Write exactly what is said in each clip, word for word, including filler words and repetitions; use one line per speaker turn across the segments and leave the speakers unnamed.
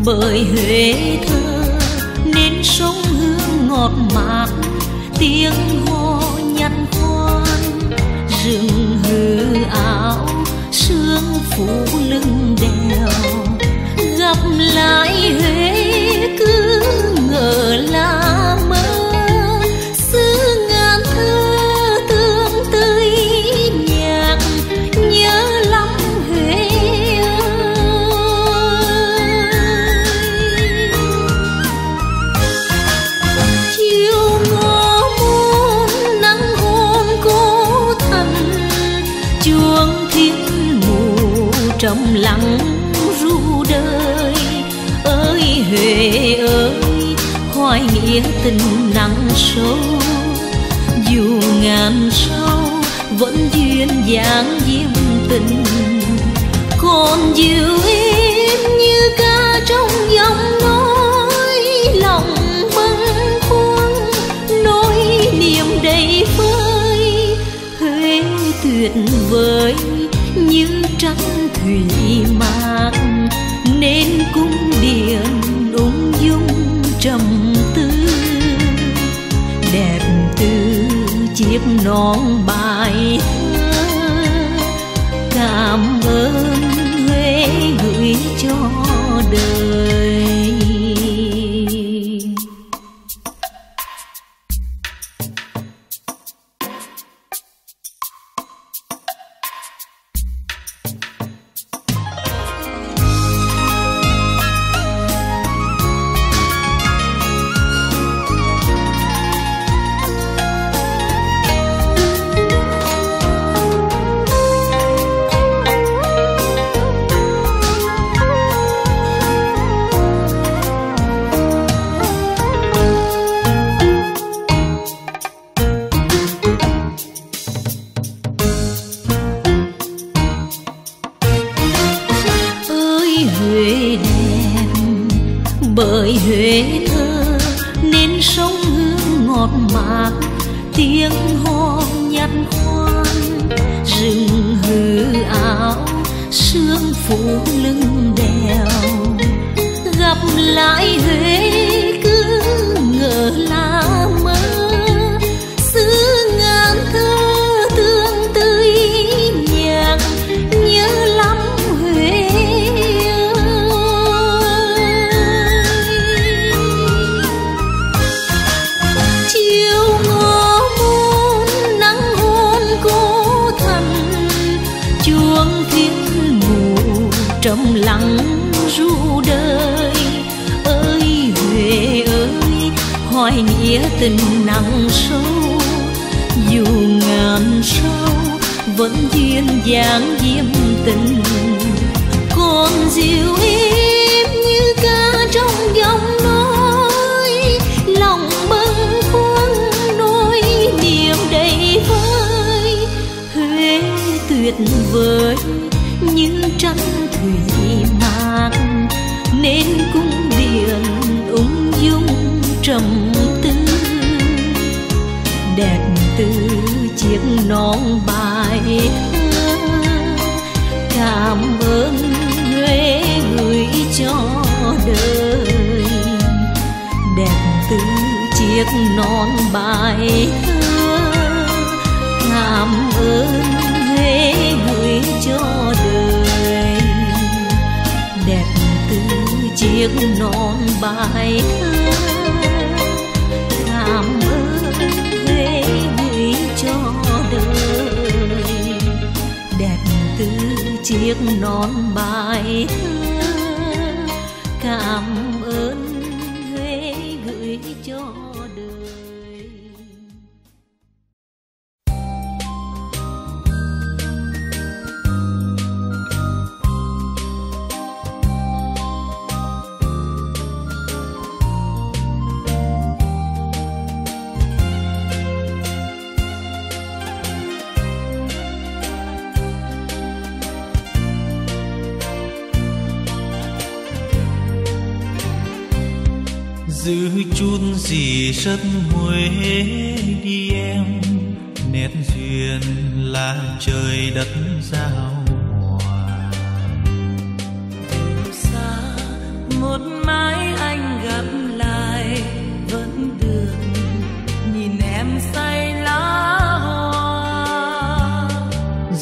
bởi Huế thơ nên sông hương ngọt mát, tiếng hò nhặt khoan rừng hư áo sương phủ lưng đèo. Gặp lại Huế cứ ngỡ là mơ, xứ ngàn thơ tương tươi nhạc nhớ lắm Huế ơi. Chiều ngõ môn nắng hôn cố thành, chuông thiên mù trầm lặng ru đời. Ơi Huế ơi, hoài nghĩa tình nặng sâu, dù ngàn sau vẫn duyên dáng diêm tình. Còn dịu êm như ca trong giọng nói, lòng bâng khuâng nỗi niềm đầy vơi. Huế tuyệt vời như trăng thủy mạc, nên cung điện ung dung trầm tư. Đẹp từ chiếc nón bài thơ, cảm ơn Huế gửi cho đời. Bởi Huế thơ nên sông hương ngọt mát, tiếng hò nhặt khoan rừng hư áo sương phủ lưng đèo. Gặp lại Huế cứ ngỡ là mơ, xứ ngàn thơ tương tươi nhạc nhớ lắm Huế. Trầm lặng ru đời. Ơi Huế ơi, hoài nghĩa tình nặng sâu, dù ngàn sau vẫn duyên dáng diêm tình. Còn dịu êm như ca trong giọng nói, lòng bâng khuâng nỗi niềm đầy vơi. Huế tuyệt vời như trăng thủy mạc, nên cung điện ung dung trầm tư. Đẹp từ chiếc nón bài thơ, cảm ơn Huế gửi cho đời. Đẹp từ chiếc nón bài thơ, cảm ơn Huế gửi cho đời. Đẹp từ chiếc nón bài thơ, cảm ơn Huế gửi cho đời. Đẹp từ chiếc nón bài thơ, cảm ơn Huế gửi cho đời.
Giữ chun gì rất Huế đi em, nét duyên là trời đất giao hòa.
Xa một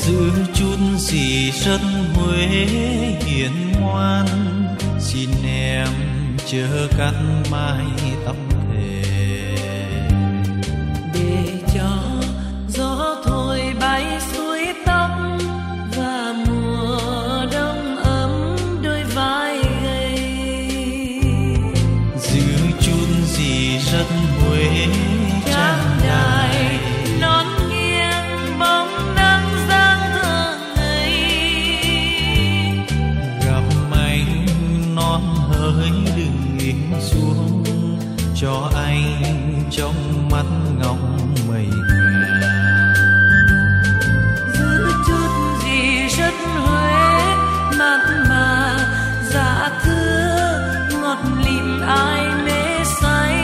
giữ chút gì rất Huế hiền ngoan, xin em chớ cắt mái tóc thề.
Để cho gió thôi bay suối tóc và mùa đông ấm đôi vai gầy.
Giữ chút gì rất Huế trang đài,
nón nghiêng bóng nắng giang thường ngày.
Gặp anh nón hỡi đừng im xuống, cho anh trong mắt ngọc mây ngà.
Giữ chút gì rất Huế mặn mà dạ thưa ngọt lịm ai mê say.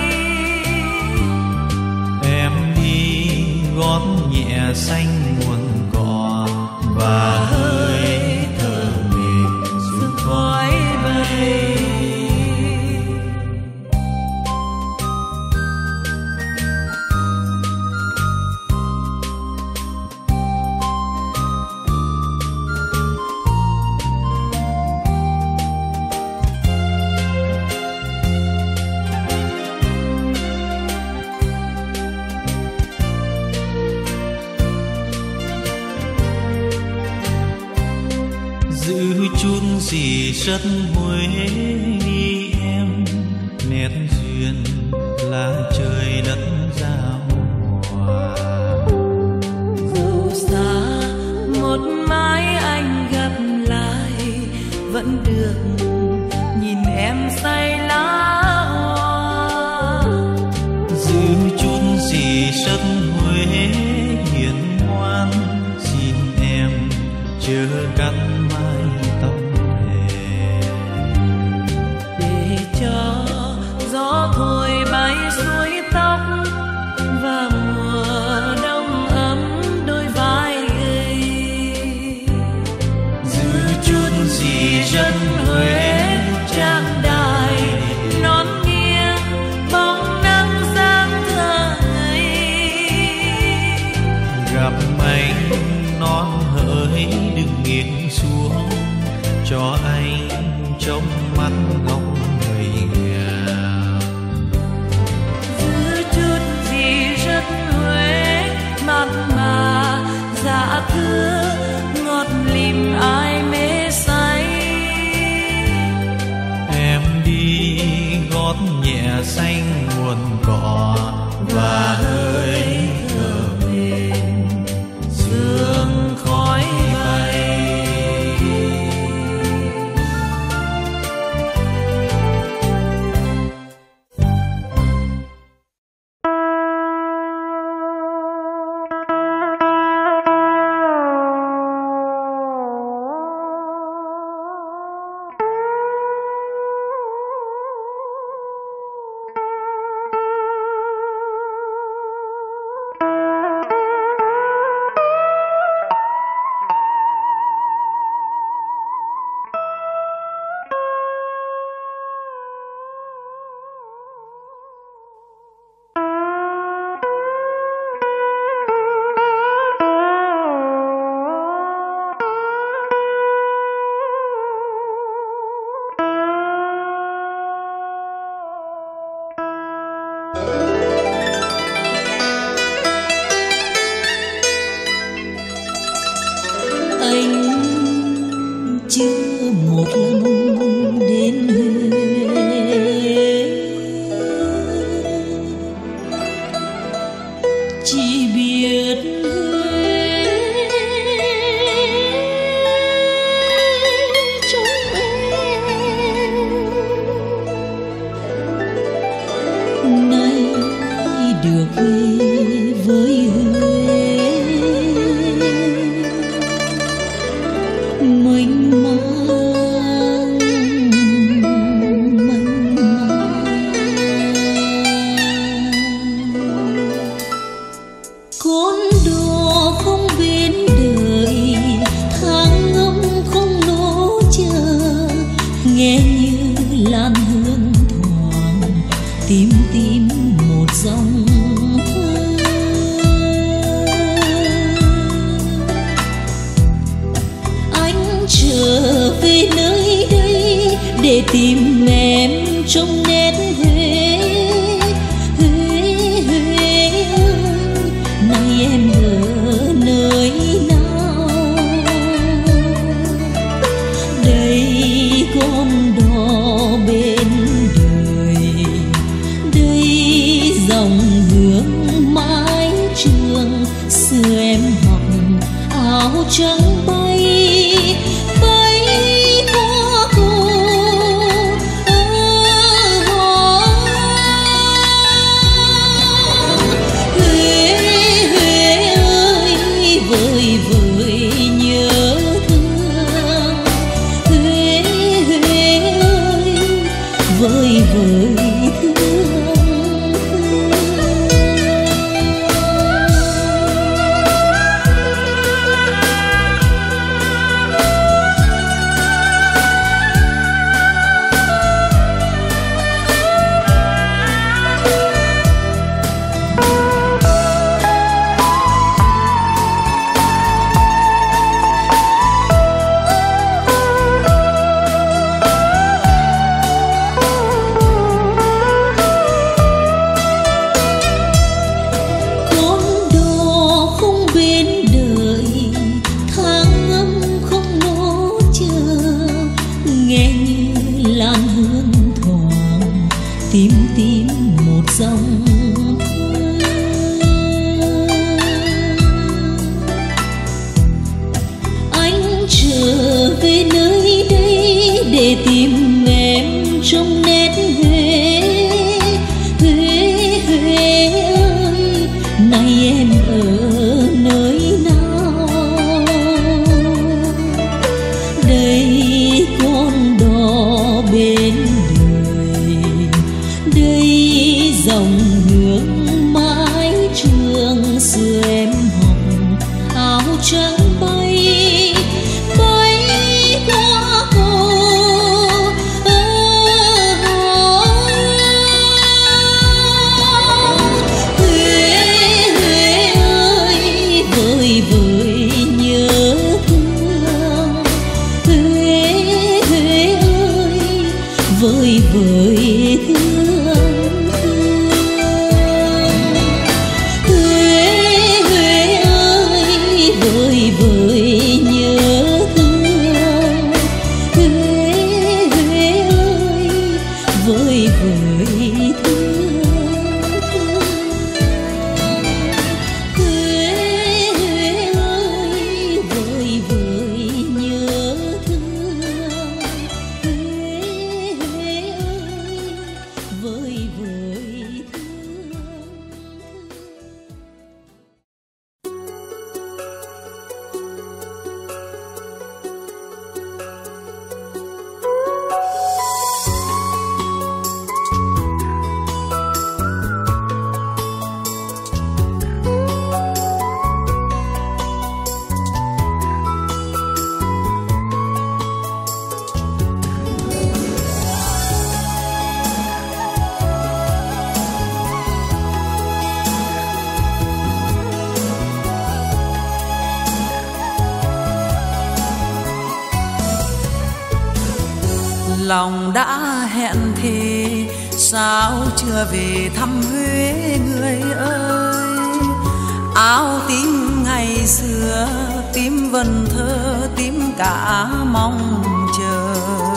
Em đi gót nhẹ xanh nguồn cỏ và hơi thở mịn sương khói bay. Giữ chút gì rất Huế đi em, nét duyên là trời đất giao hòa.
Dù xa một mái anh gặp lại vẫn được nhìn em say lá hoa.
Giữ chút gì rất Huế hiền ngoan, xin em chớ cắt mái tóc thề.
Để cho gió thôi bay suối tóc và mùa đông ấm đôi vai gầy.
Giữ chút gì rất Huế
trang đài, nón nghiêng bóng nắng giang thường ngày.
gặp anh nón hỡi đừng nghiêng xuống, cho anh trong mắt ngọc người nghèo.
Giữ chút gì rất Huế mặn mà dạ thưa ngọt lịm ai mê say.
Em đi gót nhẹ xanh nguồn cỏ và hơi thở mịn sương khói bay.
để tìm em trong nét Huế. Huế, Huế ơi, nay em ở nơi nào? Đây con đò bên đời, đây dòng hương mái trường. Xưa em mặc áo trắng bay bay qua hồ. Huế, Huế ơi, vơi vơi nhớ thương. Huế, Huế ơi, vơi vơi thương. Tím tím một dòng thơ, anh trở về nơi đây để tìm em trong nét Huế. Huế, Huế ơi, nay em ở nơi nào? Đây con đò bên dòng hương mái trường. Xưa em hồng áo trắng bay bay qua hồ. Huế, Huế ơi, vơi vơi nhớ thương. Huế, Huế ơi, vơi vơi thương.
Lòng đã hẹn thề sao chưa về thăm Huế người ơi. Áo tím ngày xưa tím vần thơ tím cả mong chờ.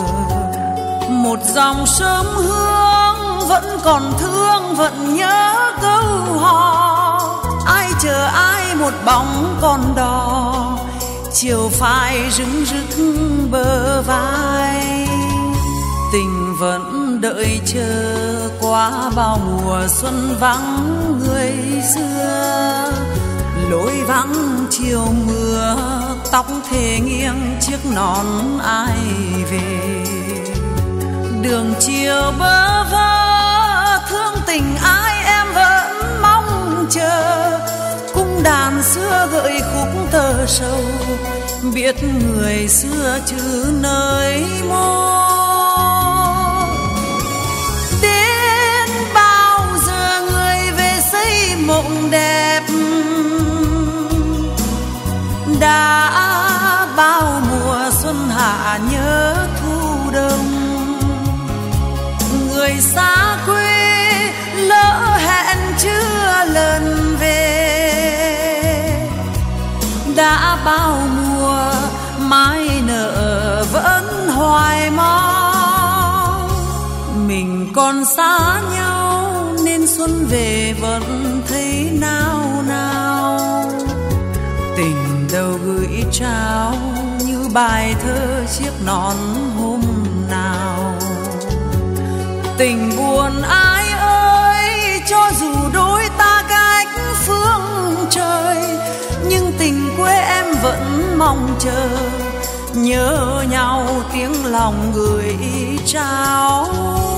Một dòng sớm hương vẫn còn thương vẫn nhớ câu hò. Ai chờ ai một bóng con đò chiều phai rưng rức bờ vai. Tình vẫn đợi chờ qua bao mùa xuân vắng người xưa. Lối vắng chiều mưa tóc thề nghiêng chiếc nón ai về. Đường chiều bơ vơ thương tình ai em vẫn mong chờ. Cung đàn xưa gợi khúc thơ sâu biết người xưa chứ nơi mô. Mộng đẹp đã bao mùa xuân hạ nhớ thu đông. bao mùa mãi nợ vẫn hoài mong. Mình còn xa nhau nên xuân về vẫn thấy nao nao. Tình đầu gửi trao như bài thơ chiếc nón hôm nào. Tình buồn ai ơi, cho dù đôi ta cách phương trời, nhưng tình quê em vẫn mong chờ. Nhớ nhau tiếng lòng gửi trao.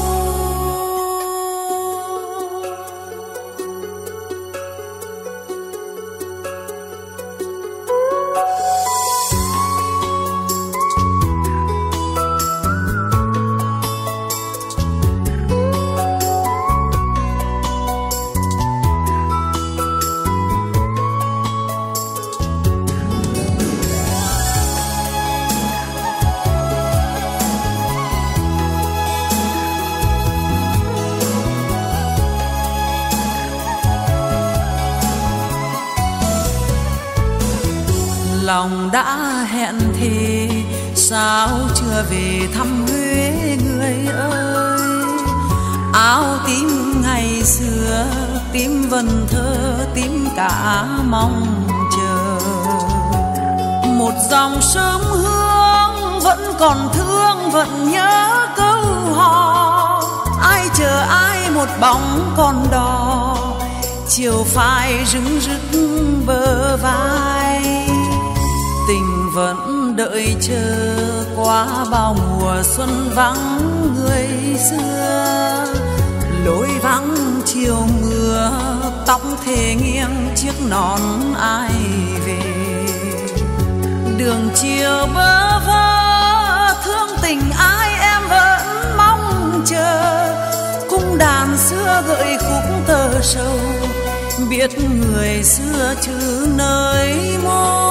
Lòng đã hẹn thề sao chưa về thăm Huế người ơi. Áo tím ngày xưa tím vần thơ tím cả mong chờ. Một dòng sớm hương vẫn còn thương vẫn nhớ câu hò. Ai chờ ai một bóng con đò chiều phai rưng rức bờ vai. Tình vẫn đợi chờ qua bao mùa xuân vắng người xưa. Lối vắng chiều mưa tóc thề nghiêng chiếc nón ai về. Đường chiều bơ vơ thương tình ai em vẫn mong chờ. Cung đàn xưa gợi khúc tơ sầu biết người xưa chứ nơi mô.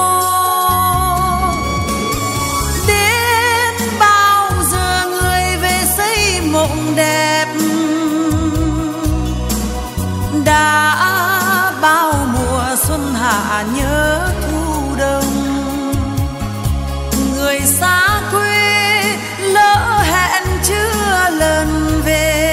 Mộng đẹp đã bao mùa xuân hạ nhớ thu đông. Người xa quê lỡ hẹn chưa lần về.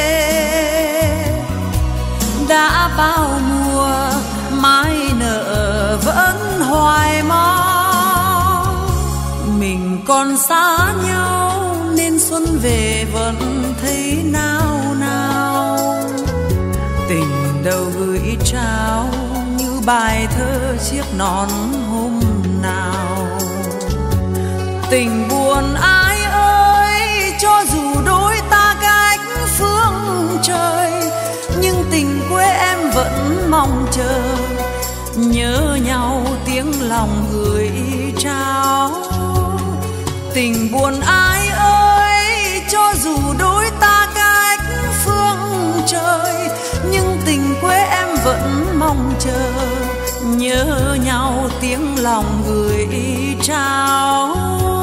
Đã bao mùa mãi nợ vẫn hoài mong. Mình còn xa nhau nên xuân về vẫn thấy nao nao. Tình đầu gửi trao như bài thơ chiếc nón hôm nào. Tình buồn ai ơi, cho dù đôi ta cách phương trời, nhưng tình quê em vẫn mong chờ. Nhớ nhau tiếng lòng gửi trao. Tình buồn ai ơi, cho dù đôi ta cách phương trời, nhưng tình quê em vẫn mong chờ. Nhớ nhau tiếng lòng gửi trao.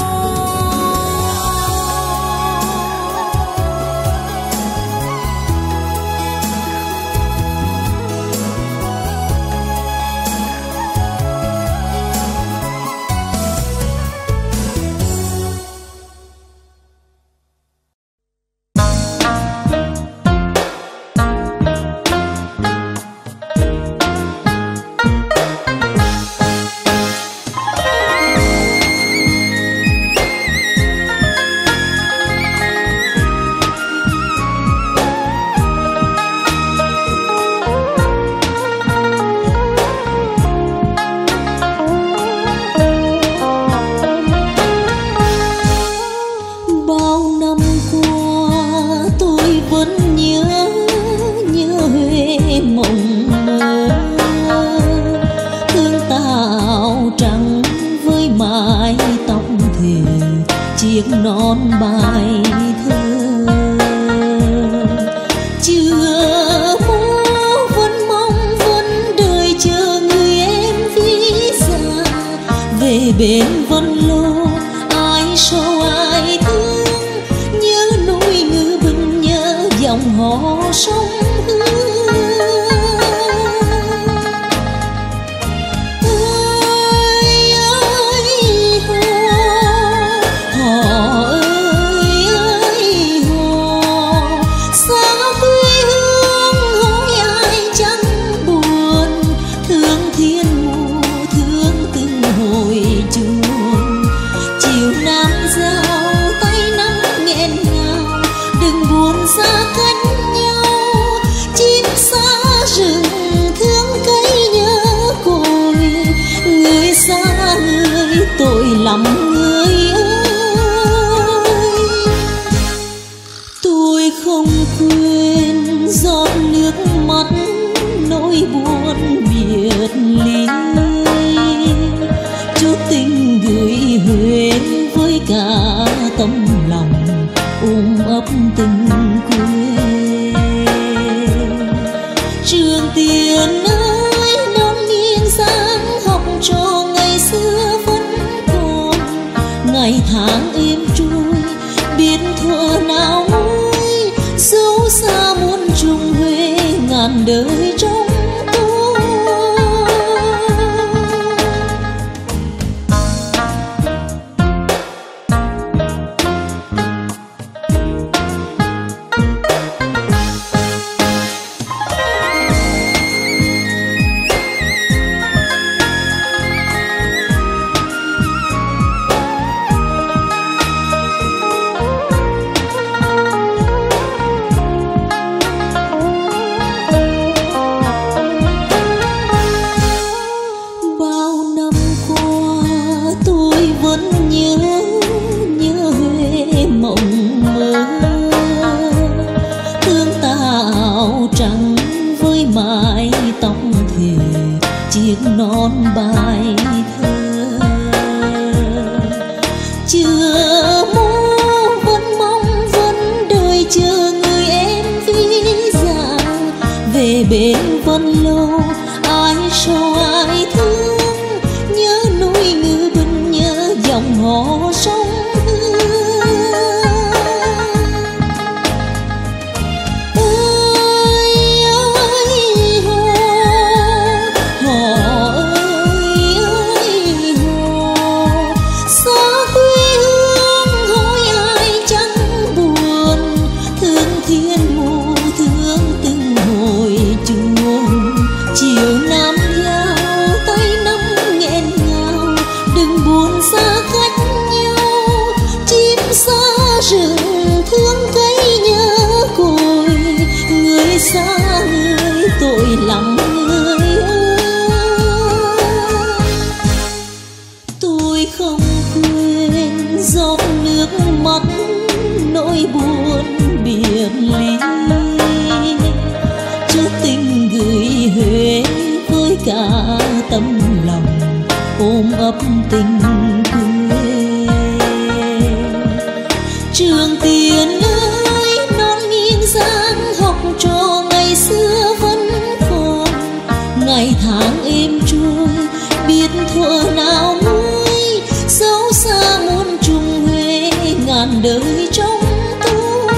chiếc nón bài thơ chưa mô vẫn mong vẫn đợi chờ người em vĩ già về bên vân lô ai sâu ai thương nhớ núi ngư bình nhớ dòng họ sông ơi ơi tội lắm người ơi. Tôi không quên giọt nước mắt nỗi buồn biệt ly, chút tình gửi Huế với cả tấm lòng ôm ấp tình quê. Trường Tiền ơi non nghiêng sáng học trò ngày xưa vẫn còn, ngày tháng êm trôi biết thuở nào mới, dấu xa muôn trùng Huế ngàn đời trong non bài thơ. Chưa mô vẫn mong vẫn đợi chờ người em ví dạ, về bên Vân Lô ai sầu ai thương, nhớ núi Ngự Bình nhớ dòng họ sông xa người tội lắm người ơi. Tôi không quên giọt nước mắt nỗi buồn biệt ly, chút tình gửi Huế với cả tấm lòng ôm ấp tình quê. Trường Tiền ơi non nghiêng sáng học trò ngày xưa vẫn còn, ngày tháng êm trôi biết thuở nào mới, dấu xa muôn trùng Huế ngàn đời trong tôi.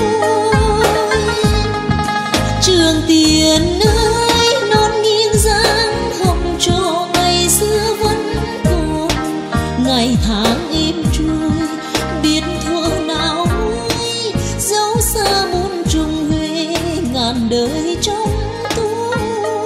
Trường Tiền ơi non nghiêng dáng học trò ngày xưa vẫn còn, ngày tháng êm trôi biết thuở nào mới, dấu xa muôn trùng Huế ngàn đời trong tôi.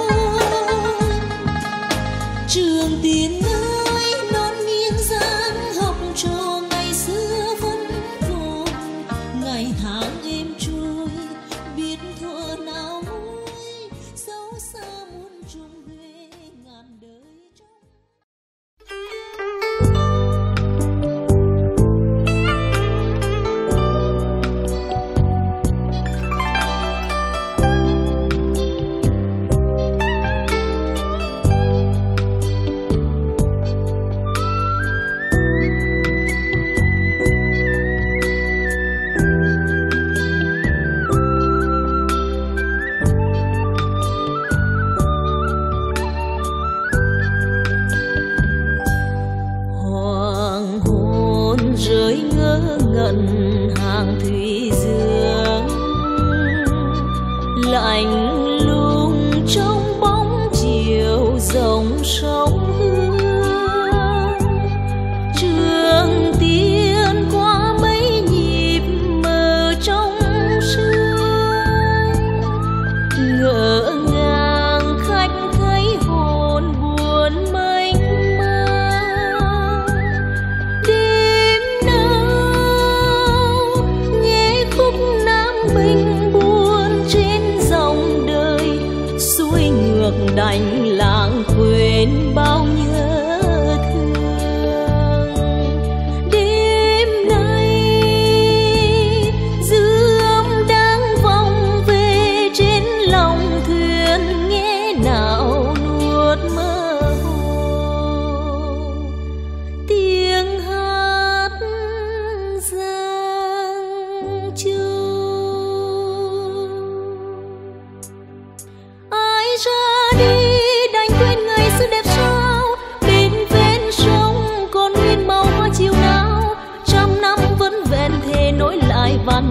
Trường Tiền ơi non nghiêng dáng học trò ngày xưa vẫn còn, ngày tháng êm trôi biết thuở nào mới, dấu xa muôn trùng Huế ngàn đời trong. Hàng thủy dương lạnh lùng trong bóng chiều dòng sông Hương. Trường Tiên qua mấy nhịp mờ trong sương, ngỡ ngàng khách thấy hồn buồn mênh mang. Đêm nay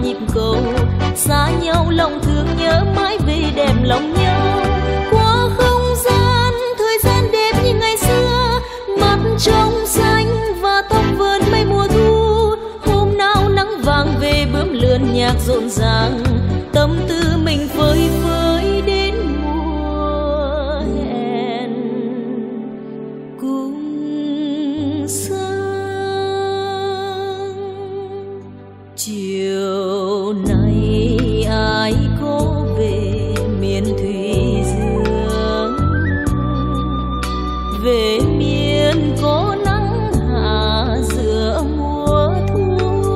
nhịp cầu, xa nhau lòng thương nhớ mãi về đẹp lòng nhau. Qua không gian thời gian đẹp như ngày xưa, mắt trong xanh và tóc vườn mây mùa thu. Hôm nào nắng vàng về bướm lượn nhạc rộn ràng, tâm tư mình phơi phới đến mùa hẹn cùng sang. Chiều nay ai có về miền thủy dương, về miền có nắng hạ giữa mùa thu,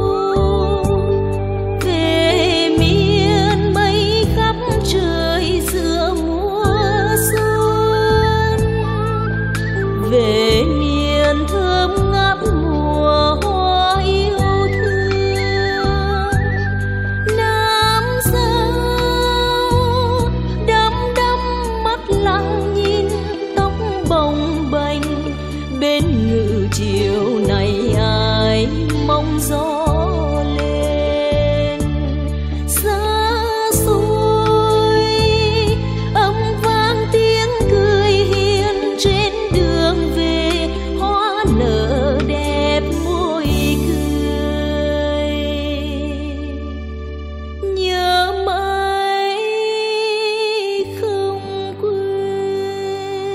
về miền mây khắp trời giữa mùa xuân, về miền thơm ngát mùa hoa yêu thương. Nam sao đăm đăm mắt lặng nhìn tóc bồng bềnh, bên ngự chiều này ai mong gió lên. Xa xôi âm vang tiếng cười hiền trên đường về, hoa nở đẹp môi cười. Nhớ mãi không quên.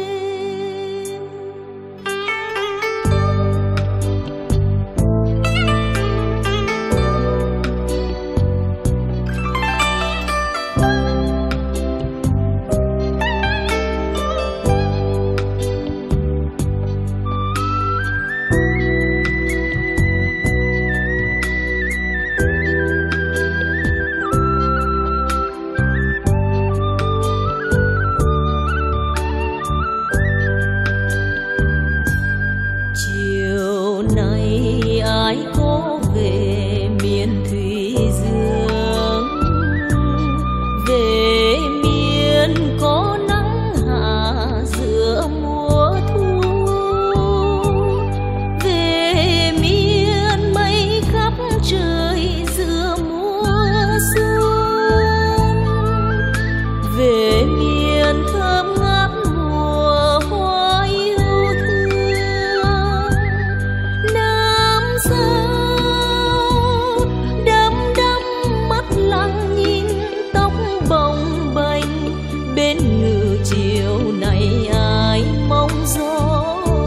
Chiều nay ai có về miền thủy dương, về miền có nắng hạ giữa mùa thu, về miền mây khắp trời giữa mùa xuân, về miền thơm ngát mùa hoa yêu thương. Nam sao đăm đăm mắt lặng nhìn tóc bồng bềnh, bên ngự chiều này ai mong gió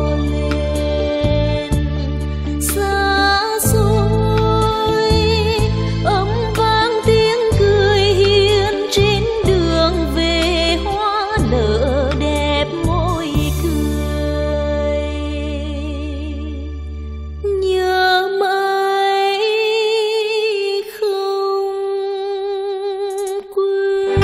lên. Xa xôi âm vang tiếng cười hiền trên đường về, hoa nở đẹp môi cười. Nhớ mãi không quên.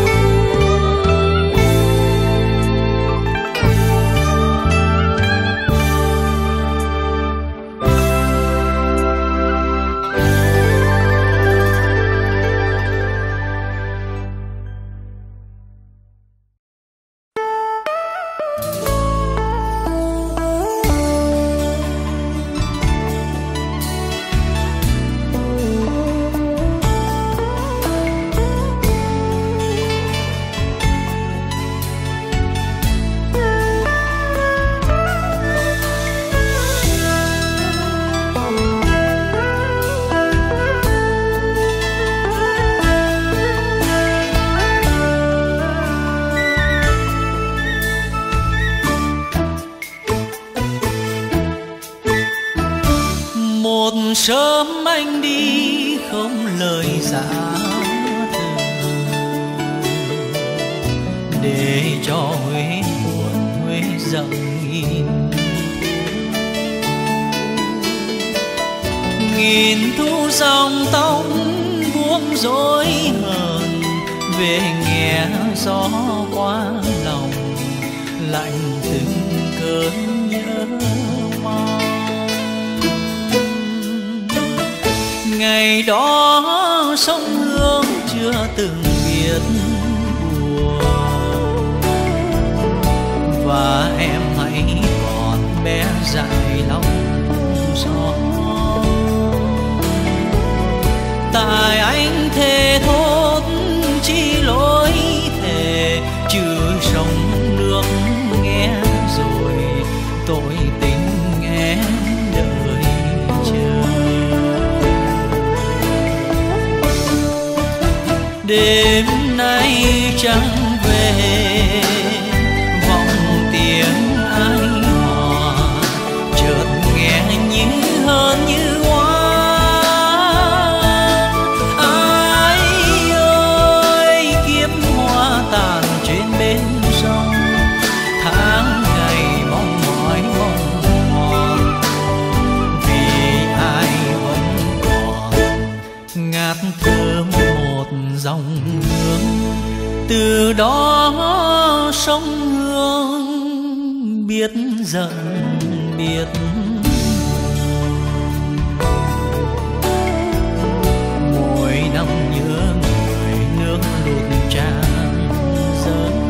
Một sớm anh đi không lời giã từ, để cho Huế buồn Huế rộng nghìn nghìn thu dòng tóc buông rối hờn, về nghe gió qua lòng lạnh từng cơn nhớ mong. Ngày đó sông Hương chưa từng biết buồn, và em hãy còn bé dại lòng gió. Tại anh đêm nay chẳng về vọng tiếng ai hò, chợt nghe như hơn như oán. Ai ơi kiếp hoa tàn trên bên sông, tháng ngày mong mỏi mong mòn, vì ai vẫn còn ngát thơm một dòng hương. Từ đó sông Hương biết giận biết mỗi năm nhớ người nước lụt tràn dâng.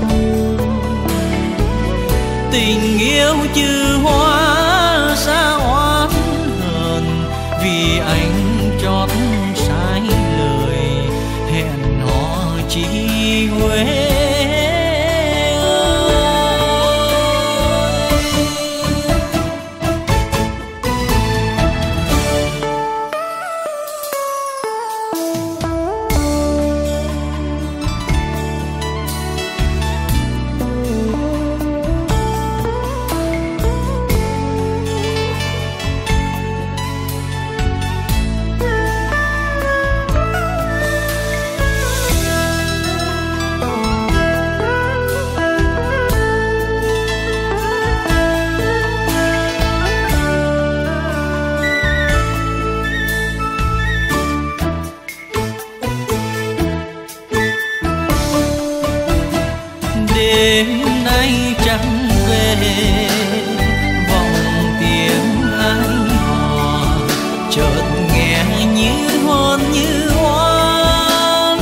Tình yêu như hoa xa oán hờn, vì anh chót sai lời hẹn hò chỉ Huế. Đêm nay chẳng về vọng tiếng ai hò, chợt nghe như hôn như oán.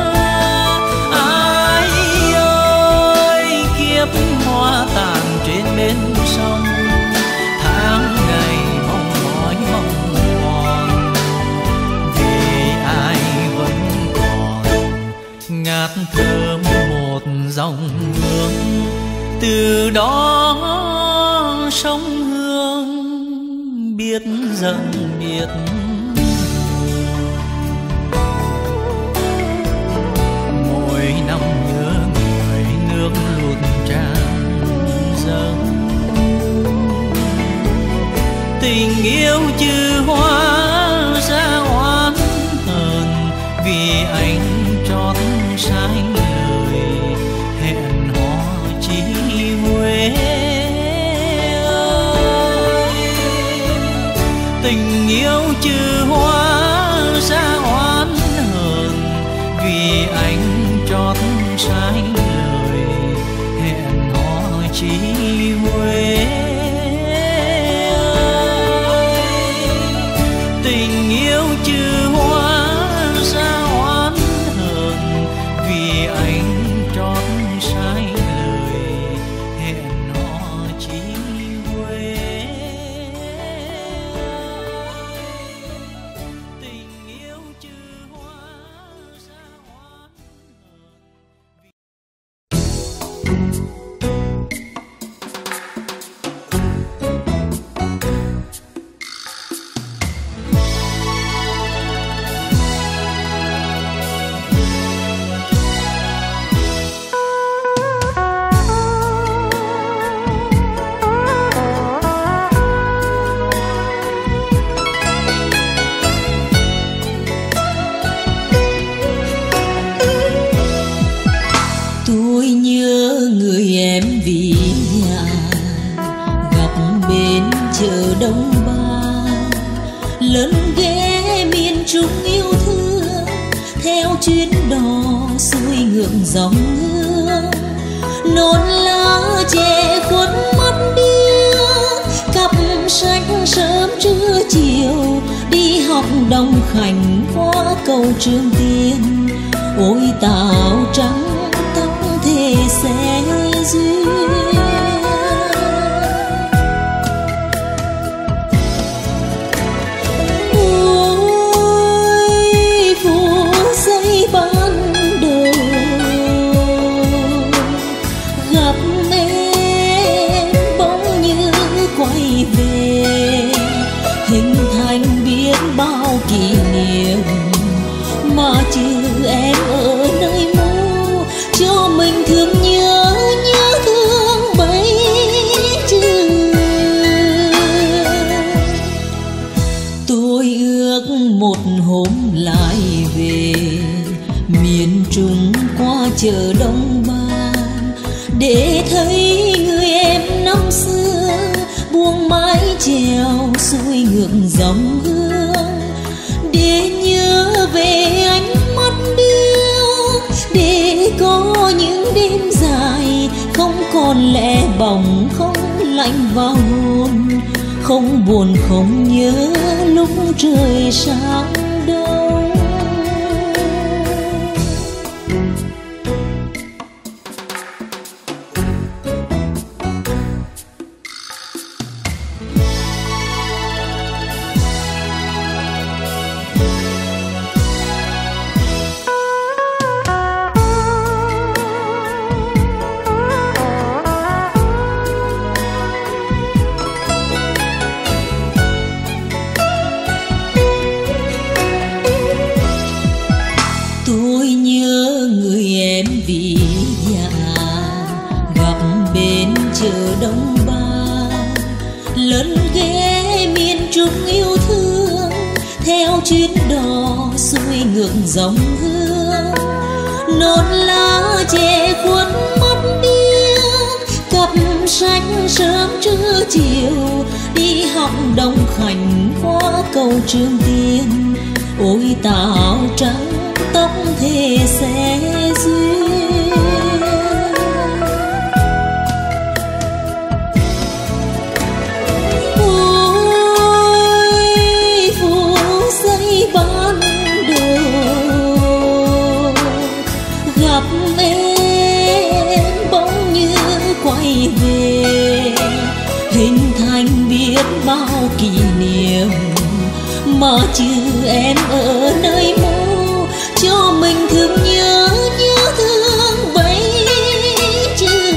Ai ơi kiếp hoa tàn trên bên sông, tháng ngày mong mỏi mong mòn, vì ai vẫn còn ngát thơm một dòng hương. Từ đó sông Hương biết giận biết mỗi năm nhớ người nước lụt tràn dâng. Tình yêu như hoa ra oán hờn, vì anh chót sai lời hẹn hò chỉ Huế ơi. Tình yêu như hoa ra oán hờn, vì anh chót sai lời hẹn hò chỉ Huế ơi. Tình yêu như hoa ra oán hờn, vì anh chót sai lời hẹn hò chỉ Huế. Tình yêu như hoa ra oán
Đông Ba lớn ghé miền Trung yêu thương, theo chuyến đò xuôi ngược dòng hương. Nón lá che khuất mắt biếc, cặp sách sớm trưa chiều, đi học Đông Khánh qua cầu Trường Tiên. Ôi táo trắng tóc thề sẽ duyên, bao kỷ niệm mà chữ em chợ Đông Ban, để thấy người em năm xưa buông mái chèo xuôi ngược dòng hương, để nhớ về ánh mắt biếc, để có những đêm dài không còn lẻ bỏng, không lạnh vào hồn, không buồn không nhớ lúc trời sáng đông.
Đông Ban lớn ghé miền Trung yêu thương, theo chuyến đò xuôi ngược dòng hương. Nốt lá chè khuất mắt biếc, cặp sách sớm trưa chiều, đi học Đông Khánh qua cầu Trường Tiên. Ôi tà áo trắng tóc thề sẽ duyên, ôi phù giây ban đầu gặp em bỗng như quay về, hình thành biết bao kỷ niệm mà trừ em ở nơi mô, cho mình thương nhớ nhớ thương bấy chữ.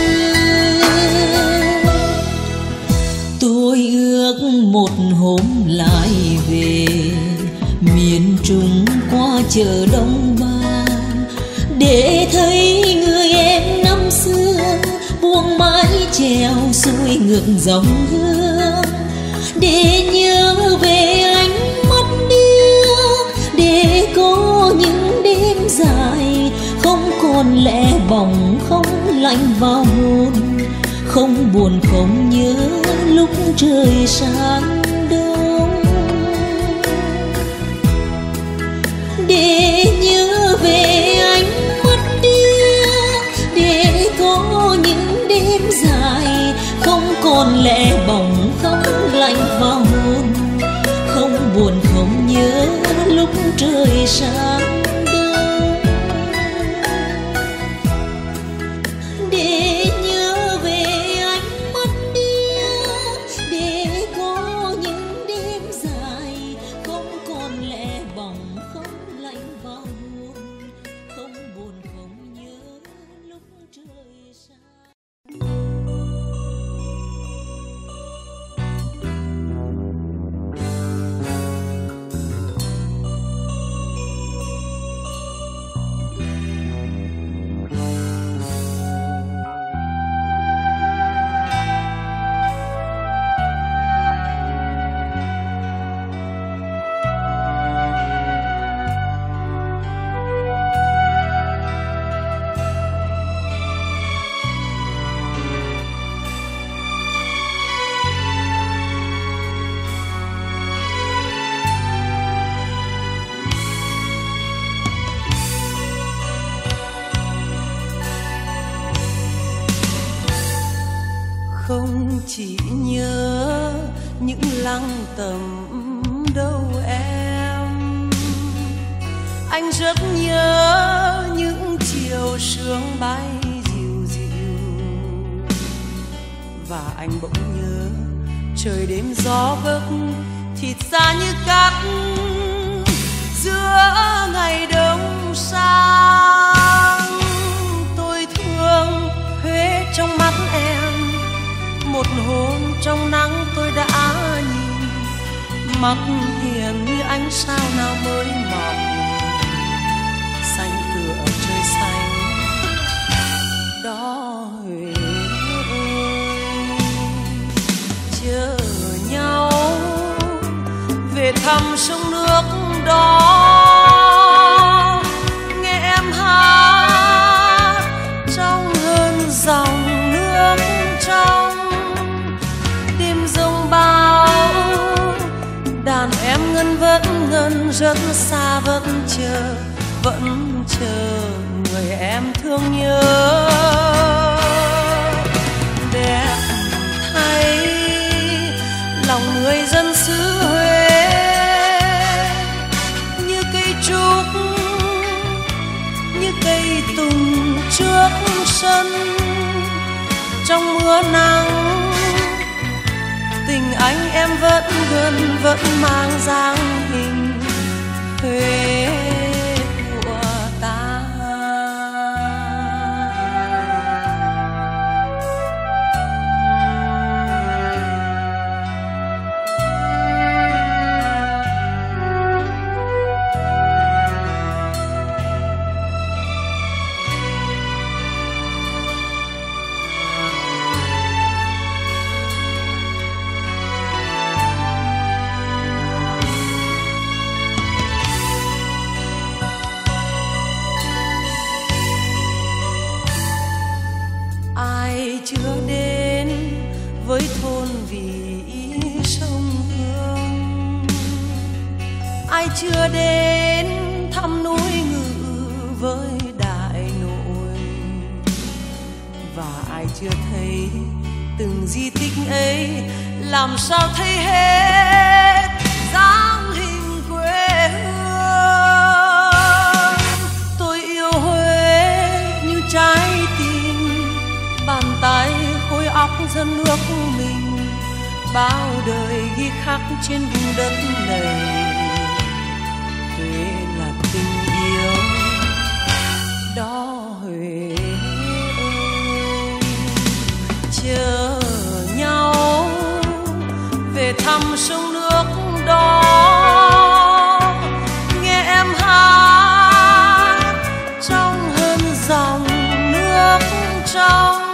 Tôi ước một hôm lại về miền Trung qua chợ Đông Ban, để thấy người em năm xưa buông mái chèo xuôi ngược dòng hương, để nhớ về ánh mắt biếc, để có những đêm dài không còn lẻ bỏng, không lạnh vào hồn, không buồn không nhớ lúc trời sáng đông, để nhớ về ánh mắt biếc, để có những đêm dài không còn lẻ bỏng, không lạnh vào hồn, không buồn không nhớ lúc trời sáng đông, để nhớ về ánh mắt biếc, để có những đêm dài không còn lẻ bỏng, không lạnh vào hồn, không buồn không nhớ lúc trời sáng.
Không chỉ nhớ những lăng tầm đâu em, anh rất nhớ những chiều sương bay dịu dịu, và anh bỗng nhớ trời đêm gió bấc thịt xa như cát giữa ngày đông sang. Tôi thương Huế trong mắt em, một hôm trong nắng tôi đã nhìn, mắt hiền như ánh sao nào mới mọc, xanh tựa trời xanh đó Huế ơi. Chờ nhau về thăm sông nước đó, nghe em hát em ngân vẫn ngân rất xa, vẫn chờ, vẫn chờ người em thương nhớ. Đẹp thay lòng người dân xứ Huế như cây trúc, như cây tùng trước sân. Trong mưa nắng tình anh em vẫn gần, vẫn mang dáng hình Huế của ta. Chưa đến với thôn vì sông Hương, ai chưa đến thăm núi Ngự với Đại Nội, và ai chưa thấy từng di tích ấy, làm sao thấy hết dáng hình quê hương. Tôi yêu Huế như trái tim, bàn tay khối óc dân nước mình, bao đời ghi khắc trên vùng đất này. Huế là tình yêu đó Huế ơi, chờ nhau về thăm sông nước đó, nghe em hát trong hơn dòng nước trong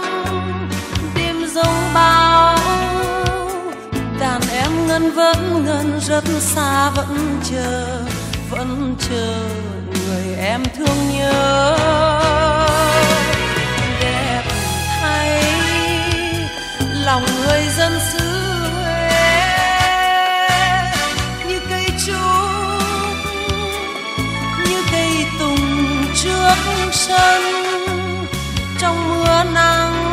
bao. Đàn em ngân vẫn ngân rất xa, vẫn chờ, vẫn chờ người em thương nhớ. Đẹp thay lòng người dân xứ Huế như cây trúc, như cây tùng trước sân. Trong mưa nắng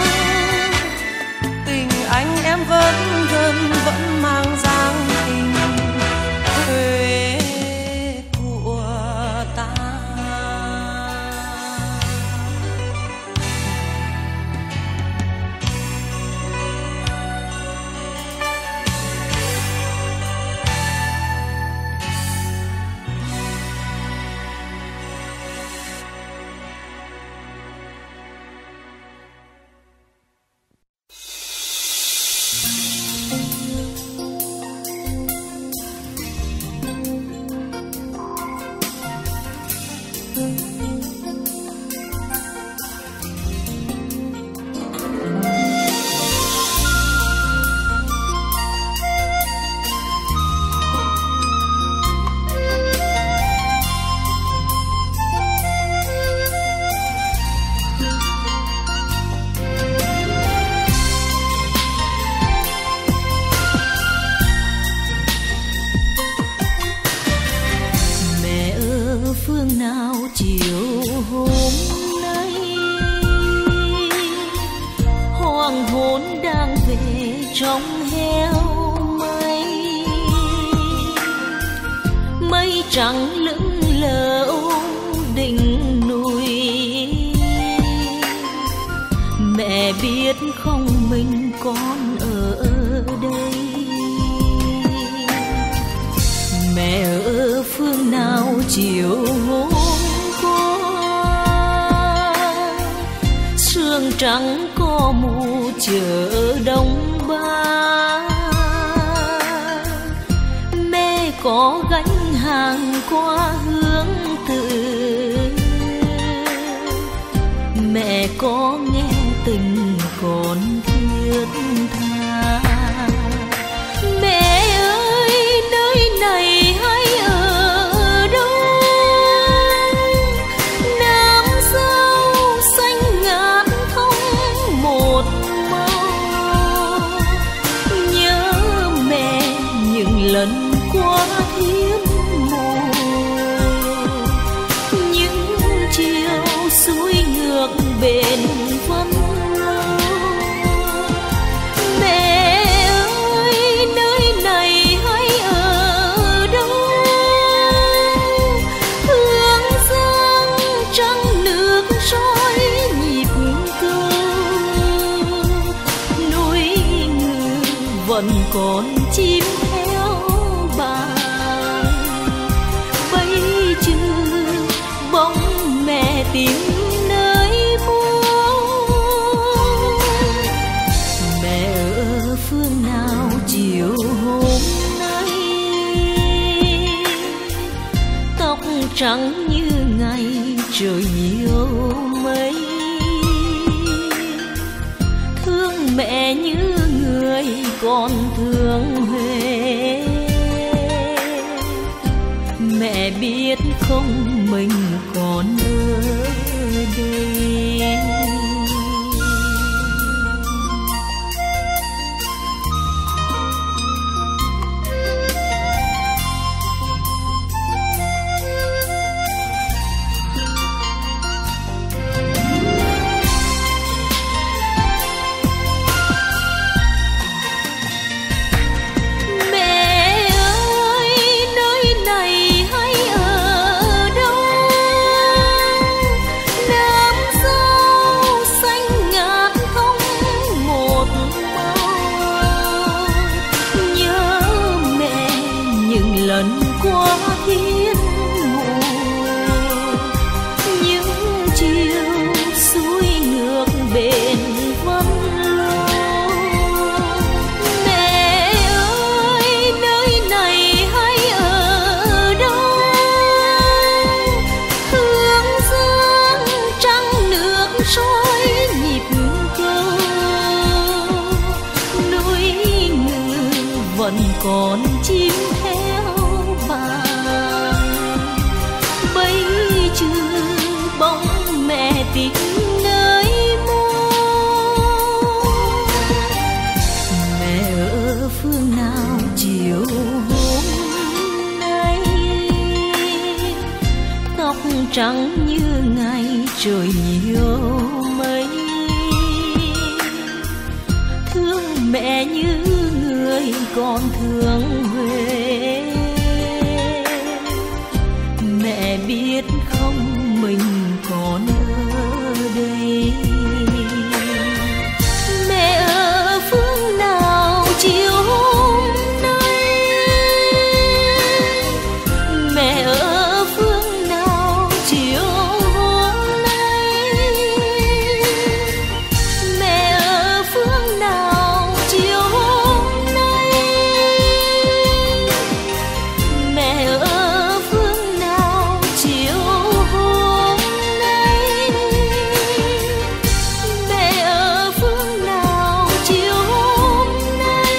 anh em vẫn gần, vẫn mang dáng hình Huế của ta.
phương nào chiều hôm nay, hoàng hôn đang về trong heo mây, mây trắng lững lờ đỉnh núi. Mẹ biết không mình con ở đây, mẹ ở phương nào chiều hôm qua, sương trắng có mù chờ đông ba. Mẹ có gánh hàng qua hướng tự, mẹ có nghe tình con thiết tha. Mẹ ơi nơi này hay ở đâu, Nam Giao xanh ngát không một màu. Nhớ mẹ những lần qua thiên mùa, những chiều xuôi ngược bên vân lâu. Mẹ ơi nơi này hay ở đâu, hương giang trăng nước soi nhịp cầu, núi ngự vẫn còn chim theo bà. Bây giờ bóng mẹ tìm nơi muôn, mẹ ở phương nào chiều hôm nay, tóc trắng như ngày trời nhiều mây. Thương mẹ như người con thương Huế, mẹ biết không mình còn ở đây. Qua thiên mùa, những chiều xuôi ngược bên vân lâu. Mẹ ơi nơi này hay ở đâu, hương giang trăng nước soi nhịp cầu, núi ngự vẫn còn chim theo bà. Bây giờ bóng mẹ tìm nơi muôn, mẹ ở phương nào chiều hôm nay, tóc trắng như ngày trời nhiều mây. Thương mẹ như người con thương Huế, mẹ biết không mình còn ở đây. Mẹ ở phương nào chiều hôm nay, mẹ ở phương nào chiều hôm nay, mẹ ở phương nào chiều hôm nay, mẹ ở phương nào chiều hôm nay, mẹ ở phương nào chiều hôm nay,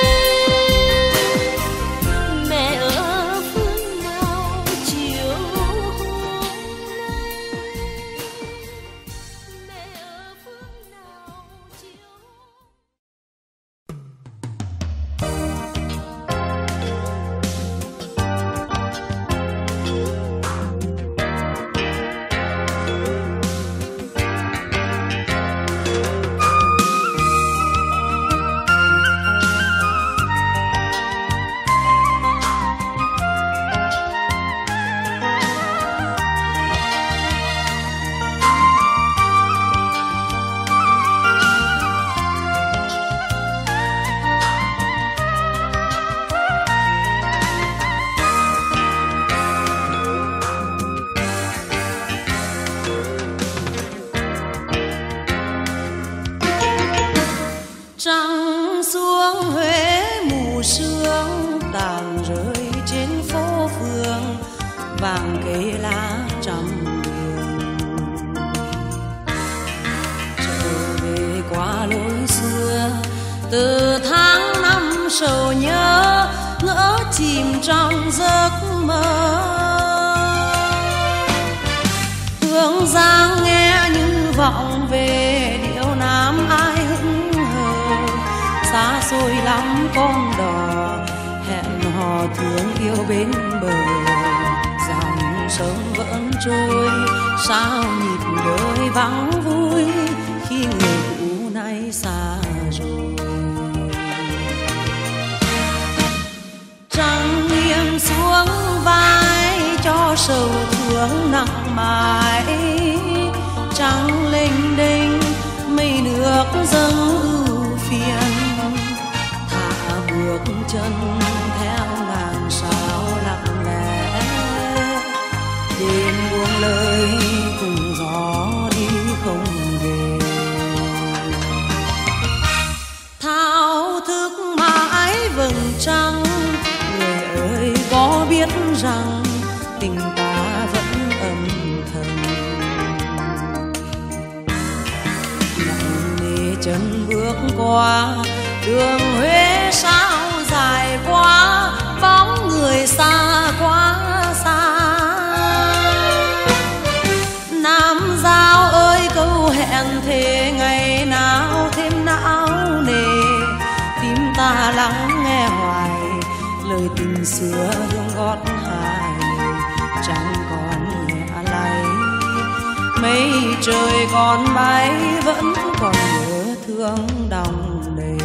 mẹ ở phương nào chiều hôm nay, mẹ ở phương nào chiều.
Trăng xuống Huế mù sương, tàn rơi trên phố phường, vàng cây lá trăm đường. Trở về qua lối xưa, từ tháng năm sầu nhớ, ngỡ chìm trong giấc mơ. Hương giang nghe như vọng về, điệu nam ai hững hờ, xa xôi lắm con đò hẹn hò
mò thương yêu bên bờ, dòng sông vẫn trôi, sao nhịp đời vắng vui khi người cũ nay xa rồi. Trăng nghiêng xuống vai cho sầu thương nặng mãi, trăng lênh đênh mây nước dâng ưu phiền, thả bước chân theo ngàn sao lặng lẽ, đêm buông lời cùng gió đi không về. Thao thức mãi vầng trăng, người ơi có biết rằng tình ta vẫn âm thầm. Nặng nề chân bước qua đường Huế sao dài quá, bóng người xa quá xa. Nam Giao ơi câu hẹn thề ngày nào thêm não nề, tim ta lắng nghe hoài lời tình xưa hương gót hài. Chẳng còn nhẹ lay mây trời còn bay, vẫn còn nhớ thương đong đầy.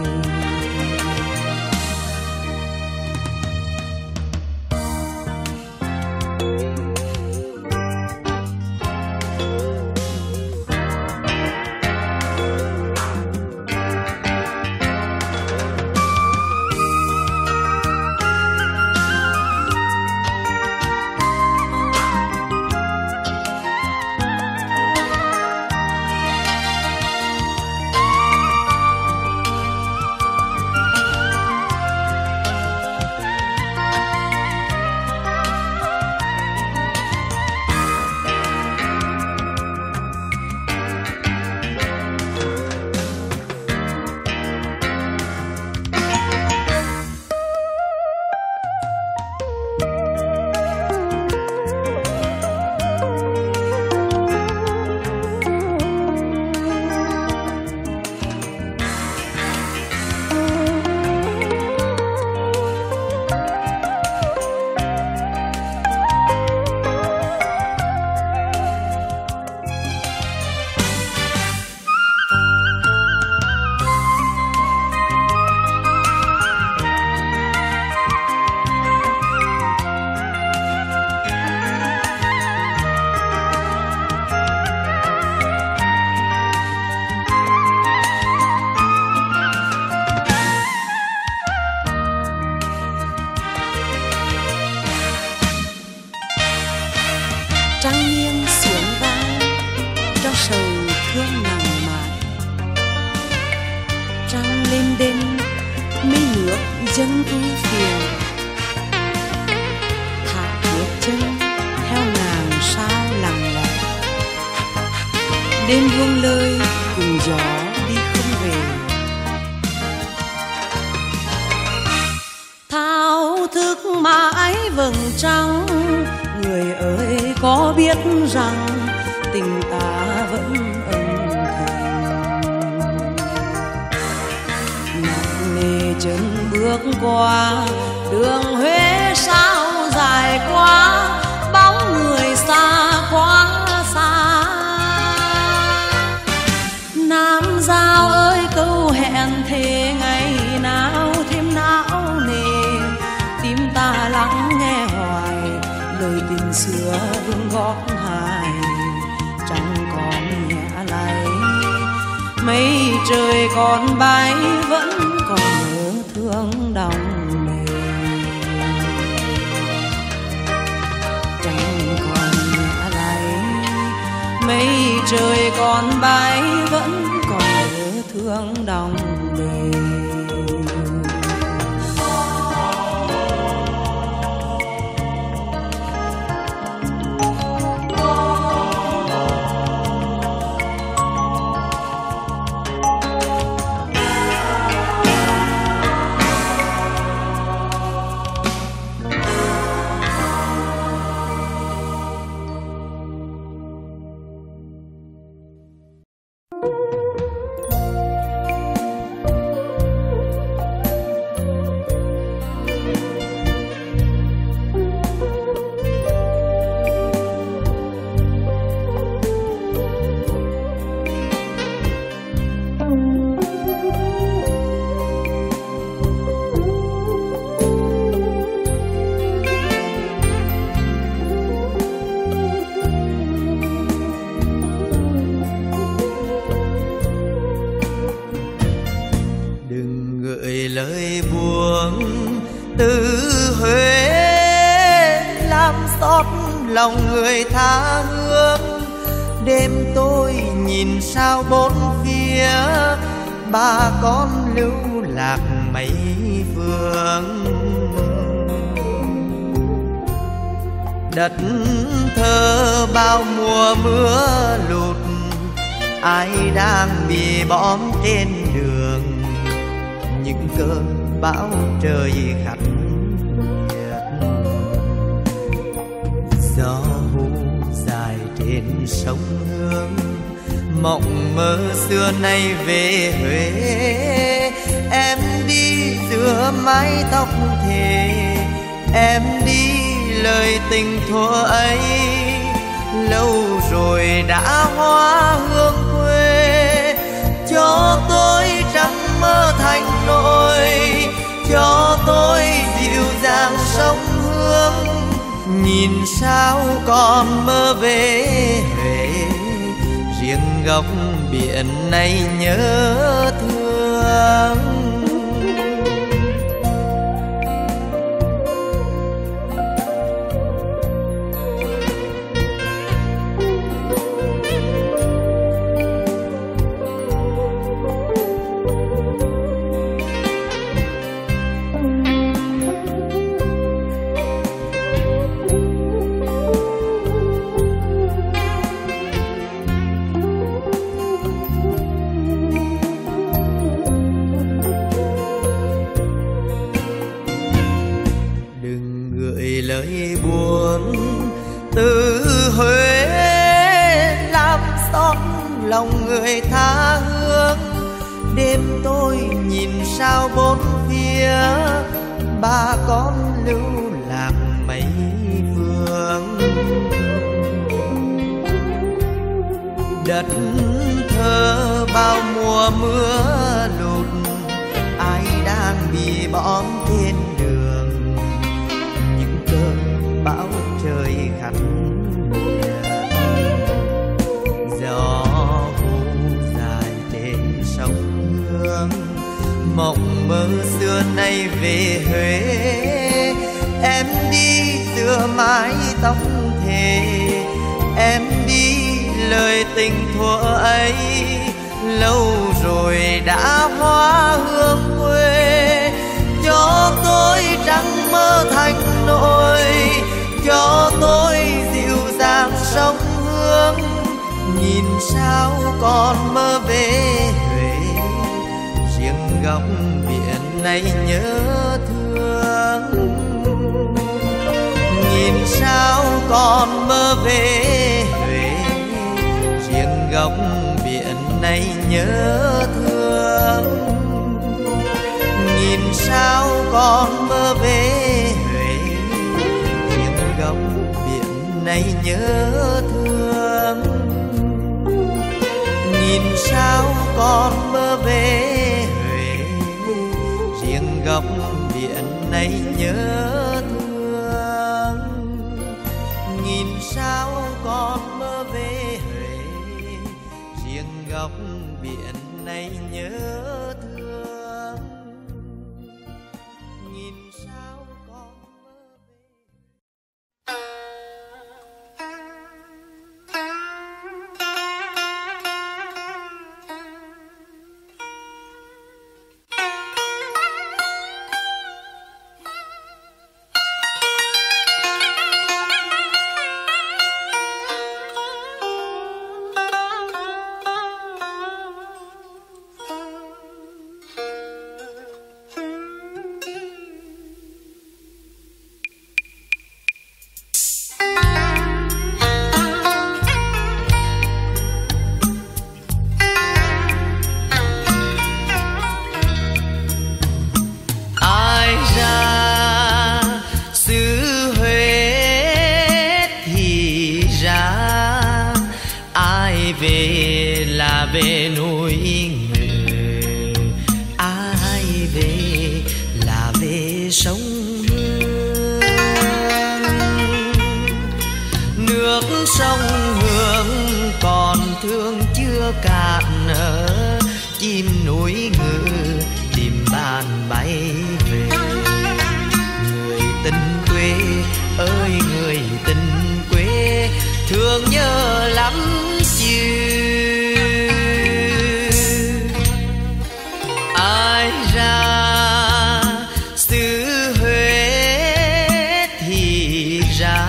Trăng nghiêng xuống vai cho sầu thương nặng mài, trăng lên đêm mây nước dâng ưu phiền, thả bước chân theo ngàn sao lặng lẽ, đêm buông lời cùng gió đi không về. Thao thức mãi vầng trăng, người ơi có biết rằng tình ta vẫn âm thầm. Nặng nề chân bước qua đường Huế sao dài quá, bóng người xa quá xa. Nam Giao ơi câu hẹn thề ngày nào thêm não nề, tim ta lắng nghe hoài lời tình xưa vương gót hài. Chẳng còn nhẹ lay mây trời còn bay, vẫn còn nhớ thương đong đầy. Chẳng còn nhẹ lay mây trời còn bay, vẫn còn nhớ thương đong đầy.
xót lòng người tha hương. Đêm tôi nhìn sao bốn phía, ba con lưu lạc mấy phương. Đất thơ bao mùa mưa lụt, ai đang bị bom trên đường. Những cơn bão trời khắc nghiệt, gió hú dài trên sông Hương. Mộng mơ xưa nay về Huế, em đi giữa mái tóc thề. Em đi lời tình thuở ấy, lâu rồi đã hóa hương quê. Cho tôi trăng mơ thành nỗi, cho tôi dịu dàng sông Hương. Nhìn sao còn mơ về Huế, riêng góc biển này nhớ thương. Lời buồn từ Huế làm xót lòng người tha hương. Đêm tôi nhìn sao bốn phía, ba con lưu lạc mấy phương. Đất thơ bao mùa mưa lụt, ai đang bị bom trên đường. Bão trời khắc nghiệt, gió hú dài trên sông Hương. Mộng mơ xưa nay về Huế, em đi giữa mái tóc thề. Em đi lời tình thuở ấy, lâu rồi đã hóa hương quê. Cho tôi trăng mơ thành nỗi, cho tôi dịu dàng sông Hương. Nhìn sao còn mơ về Huế, riêng góc biển này nhớ thương. Nhìn sao còn mơ về Huế, riêng góc biển này nhớ thương. Nhìn sao còn mơ về Huế, riêng góc biển này nhớ thương. Nhìn sao còn mơ về Huế, riêng góc biển này nhớ thương. Nhìn sao còn mơ về Huế, riêng góc biển này nhớ thương. Nhìn sao còn mơ về.
về là về núi người, ai về là về sông Hương. Nước sông Hương còn thương chưa cạn, chim núi ngự tìm bàn bay về. Người tình quê ơi người tình
thương nhớ lắm chứ. Ai ra xứ Huế thì ra,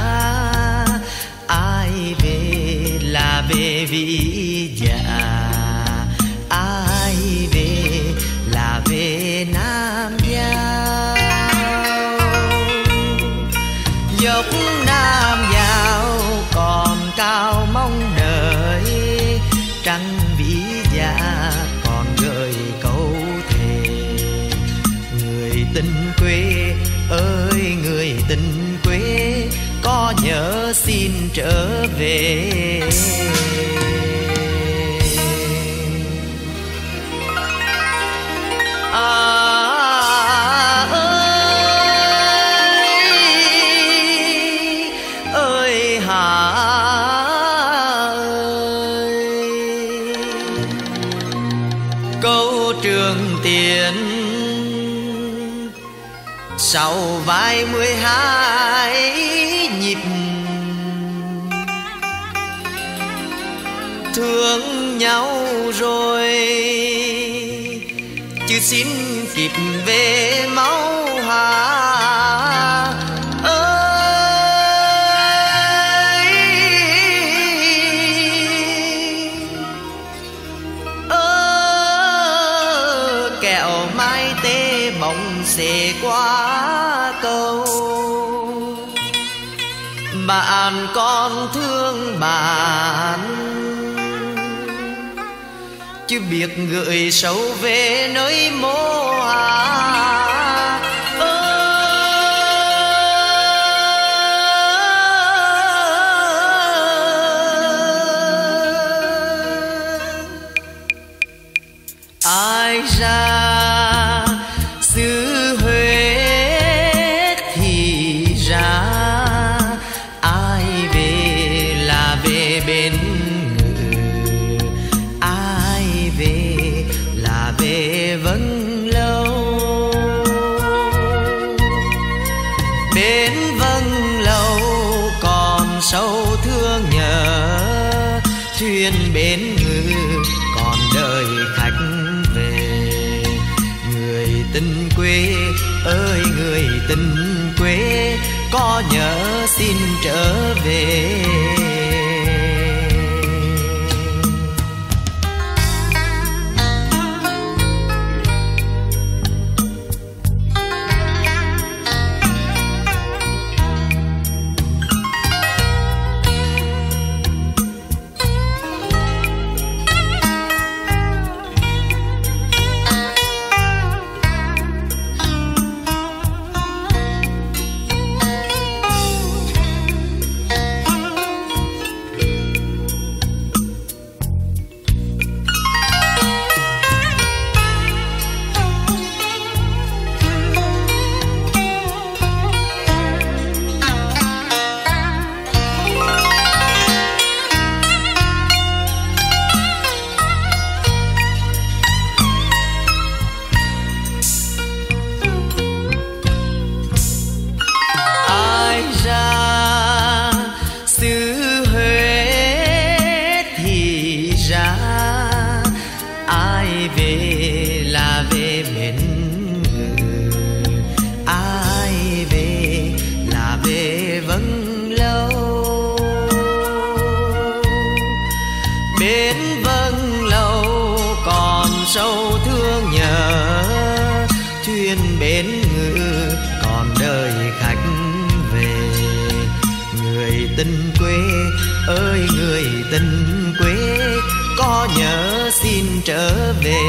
ai về là về vì già, ai về là về Nam Giao. Dốc Nam Giao còn cao mong đợi, trăng vĩ dạ còn gợi câu thề. Người tình quê ơi người tình quê, có nhớ xin trở về. À, sau vai mười hai nhịp, thương nhau rồi chứ xin kịp về máu hà. Ơi ơ kẹo mai tê bóng xề qua câu, bạn còn thương bạn chứ biết gửi sâu về nơi mô hà. Ai ra xứ Huế thì ra, ai về là về bên Ngự, ai về là về Vân Lâu. Bên Vân Lâu còn sâu thương nhớ, thuyền bên Ngự còn đợi khách về. Người tình quê ơi người tình quê, có nhớ xin trở về. Sâu thương nhớ, thuyền bên Ngự còn đợi khách về. Người tình quê ơi người tình quê, có nhớ xin trở về.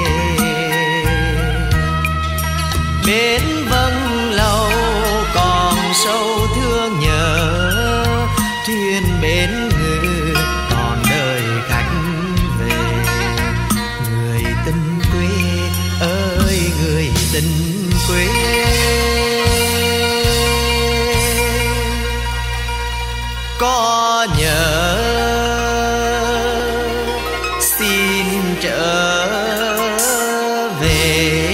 Bên Vân Lâu còn sâu thương nhớ, thuyền bên Ngự còn đợi khách về. Người tình quê ơi người tình quê, có nhớ xin trở về.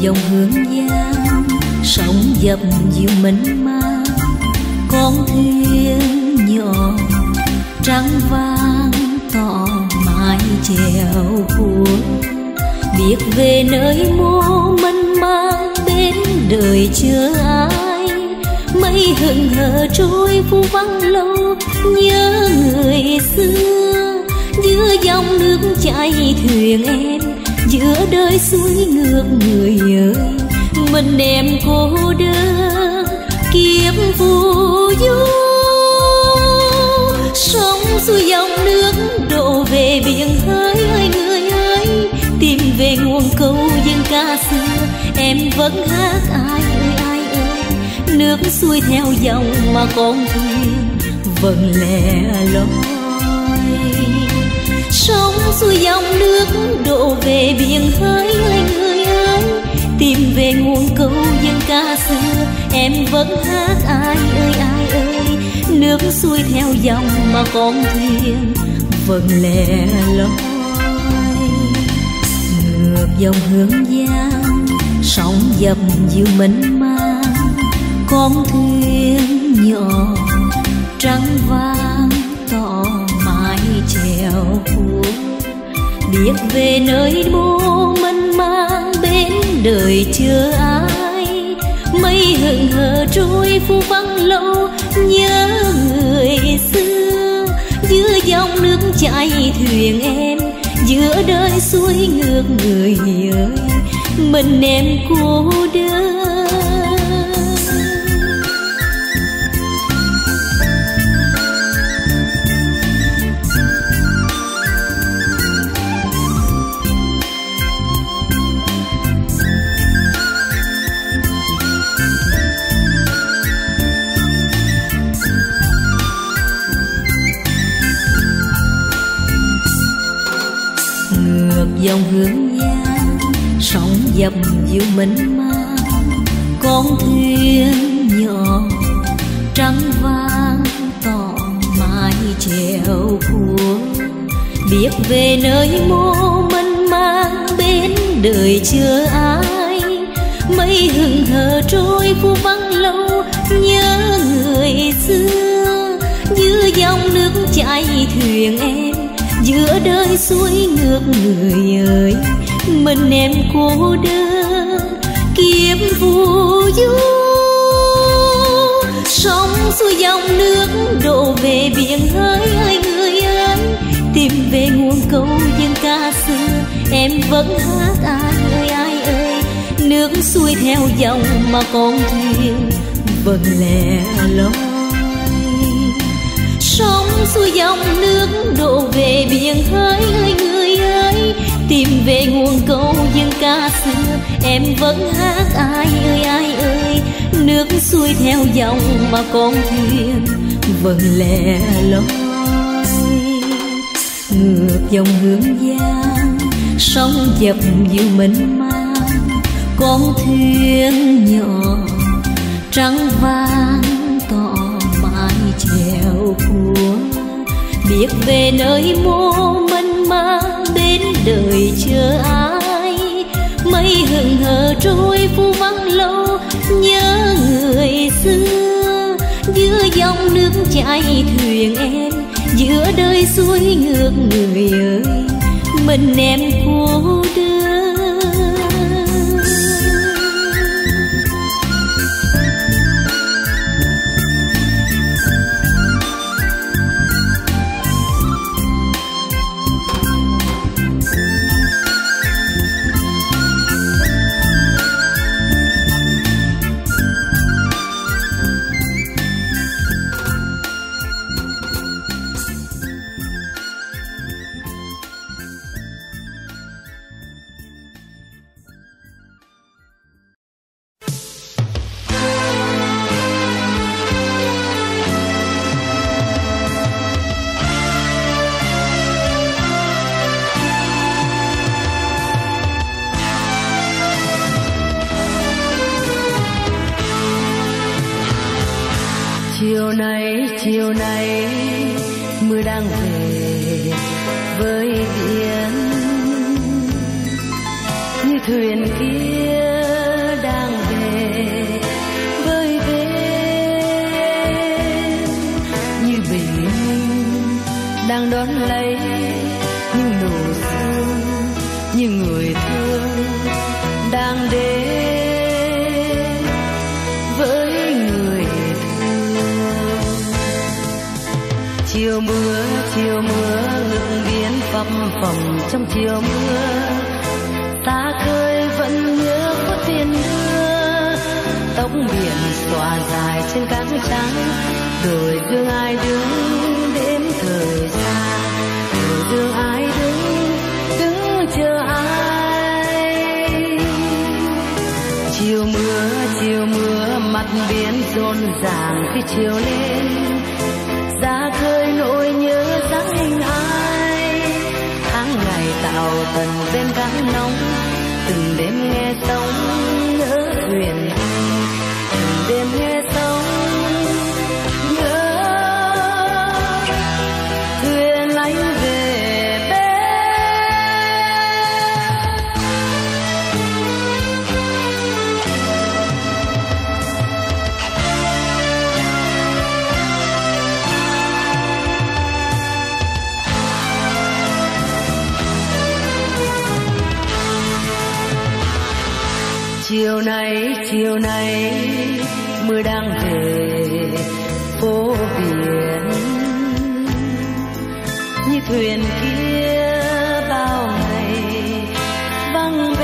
dòng hương giang sóng dập dịu mênh mang, con thuyền nhỏ trắng vang tỏ mái chèo cuốn, biết về nơi mô mênh mang bên đời chưa ai. Mây hững hờ trôi vu vắng lâu nhớ người xưa, giữa dòng nước chảy thuyền em, giữa đời suối ngược người ơi. Mình em cô đơn kiếp phù du, sóng xuôi dòng nước đổ về biển hơi ơi người ơi. Tìm về nguồn câu dân ca xưa em vẫn hát ai ơi ai ơi. Nước xuôi theo dòng mà con thuyền vẫn lẻ loi. Sóng xuôi dòng nước đổ về biển hơi ơi người ơi. Tìm về nguồn câu dân ca xưa em vẫn hát ai ơi ai ơi. Nước xuôi theo dòng mà con thuyền vẫn lẻ loi. Ngược dòng hương giang sóng dập dịu mênh mang, con thuyền nhỏ trắng vang tỏ mái chèo cuốn, biết về nơi mô mênh mang bên đời chưa ai. Mây hững hờ trôi phù vắng lâu nhớ người xưa, giữa dòng nước chảy thuyền em, giữa đời suối ngược người ơi. Mình em cô đơn dòng hương giang sóng dập dịu mênh mang, con thuyền nhỏ trắng vang tỏ mái chèo cuốn, biết về nơi mô mênh mang bên đời chưa ai. Mây hững hờ trôi vu vắng lâu nhớ người xưa, giữa dòng nước chảy thuyền em, giữa đời suối ngược người ơi. Mình em cô đơn kiếp phù du, sóng xuôi dòng nước đổ về biển hơi ơi người ơi. Tìm về nguồn câu dân ca xưa em vẫn hát ai ơi ai ơi. Nước xuôi theo dòng mà con thuyền vẫn lẻ loi. Sóng xuôi dòng nước đổ về biển hơi ơi người ơi. Tìm về nguồn câu dân ca xưa em vẫn hát ai ơi ai ơi. Nước xuôi theo dòng mà con thuyền vẫn lẻ loi. Ngược dòng hương giang sóng dập dịu mênh mang, con thuyền nhỏ trắng vang tỏ mái chèo cuốn, biết về nơi mô mênh mang bên đời chờ ai. Mây hững hờ trôi phù vắng lâu nhớ người xưa, giữa dòng nước chảy thuyền em, giữa đời suối ngược người ơi. Mình em cô đơn chiều nay mưa đang về với biển, như thuyền kia
đang đón lấy những nụ sương, như người thương đang đến với người thương. Chiều mưa, chiều mưa ngực biển phập phồng trong chiều mưa, ta khơi vẫn nhớ phút tiền đưa, tóc biển xõa dài trên cát trắng, rồi dương ai đứng đếm thời gian, rồi dương ai đứng đứng chờ ai. Chiều mưa, chiều mưa mặt biển rộn ràng khi chiều lên, ra khơi nỗi nhớ dáng hình ai. Tháng ngày tạo tần bên cát nóng, từng đêm nghe sóng nhớ thuyền anh, từng đêm nghe sóng nhớ thuyền anh về bên. Chiều nay, chiều nay mưa đang về phố biển, như thuyền kia bao ngày vắng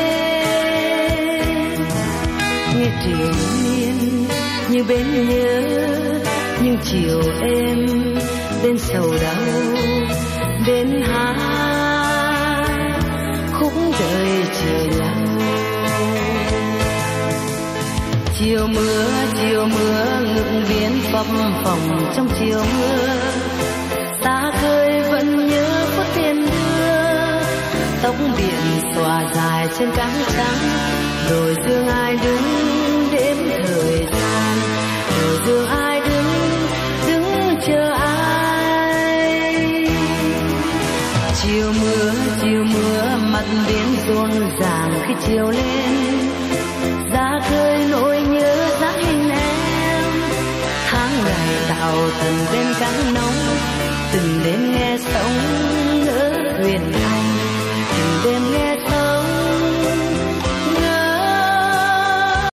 bên. Nghe triền miên như bên nhớ những chiều êm, bên sầu đau bên hát khúc đời chờ nhau. Chiều mưa, chiều mưa ngực biển phập phồng trong chiều mưa, ta khơi vẫn nhớ phút tiền đưa, tóc biển xõa dài trên cát trắng, rồi dương ai đứng đếm thời gian, rồi dương ai đứng đứng chờ ai. Chiều mưa, chiều mưa mặt biển rộn ràng khi chiều lên, ra khơi nỗi nhớ dáng hình em. Tháng ngày tạo tần bên cát nóng, từng đêm nghe sóng nhớ thuyền anh, từng đêm nghe